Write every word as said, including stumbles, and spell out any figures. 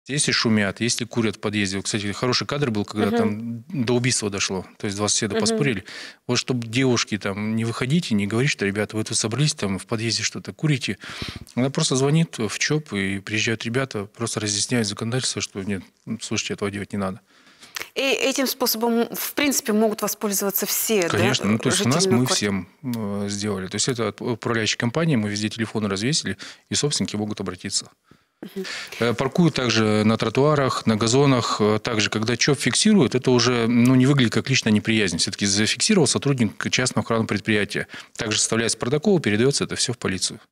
Если шумят, если курят в подъезде. Вот, кстати, хороший кадр был, когда Мгм. там до убийства дошло. То есть два соседа Мгм. поспорили. Вот чтобы девушки там не выходите, не говорить, что, ребята, вот вы собрались там в подъезде что-то курите. Она просто звонит в ЧОП, и приезжают ребята, просто разъясняют законодательство, что нет, слушайте, этого делать не надо. И этим способом, в принципе, могут воспользоваться все, да, Конечно. Ну, то есть у нас жители мы квартир? всем э, сделали. То есть это от управляющей компании, мы везде телефоны развесили, и собственники могут обратиться. Мгм. Э, Паркуют также на тротуарах, на газонах. Э, Также, когда ЧОП фиксирует, это уже ну, не выглядит как личная неприязнь. Все-таки зафиксировал сотрудник частного охранного предприятия. Также составляется протокол, передается это все в полицию.